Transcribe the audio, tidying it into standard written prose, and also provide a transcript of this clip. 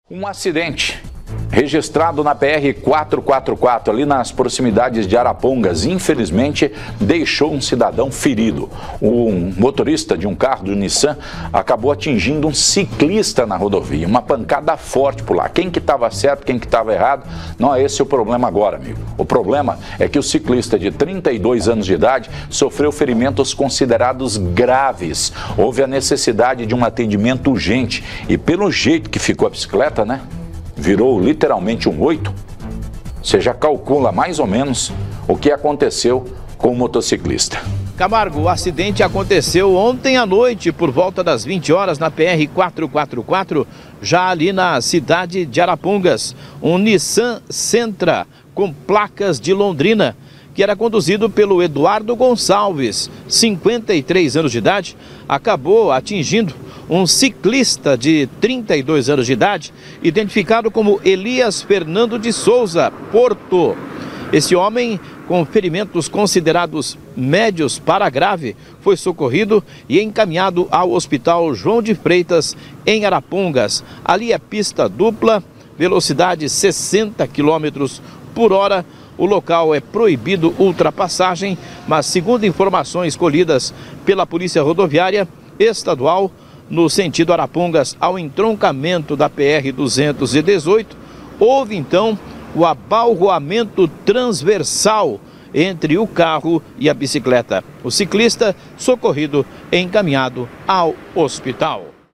Um acidente registrado na PR-444, ali nas proximidades de Arapongas, infelizmente deixou um cidadão ferido. Um motorista de um carro do Nissan acabou atingindo um ciclista na rodovia, uma pancada forte por lá. Quem que estava certo, quem que estava errado, não é esse o problema agora, amigo. O problema é que o ciclista de 32 anos de idade sofreu ferimentos considerados graves. Houve a necessidade de um atendimento urgente e pelo jeito que ficou a bicicleta, né? Virou literalmente um 8, você já calcula mais ou menos o que aconteceu com o motociclista. Camargo, o acidente aconteceu ontem à noite, por volta das 20 horas, na PR-444, já ali na cidade de Arapongas. Um Nissan Sentra com placas de Londrina, que era conduzido pelo Eduardo Gonçalves, 53 anos de idade, acabou atingindo um ciclista de 32 anos de idade, identificado como Elias Fernando de Souza Porto. Esse homem, com ferimentos considerados médios para grave, foi socorrido e encaminhado ao Hospital João de Freitas, em Arapongas. Ali é pista dupla, velocidade 60 km por hora. O local é proibido ultrapassagem, mas segundo informações colhidas pela Polícia Rodoviária Estadual, no sentido Arapongas ao entroncamento da PR-218, houve então o abalroamento transversal entre o carro e a bicicleta. O ciclista socorrido e encaminhado ao hospital.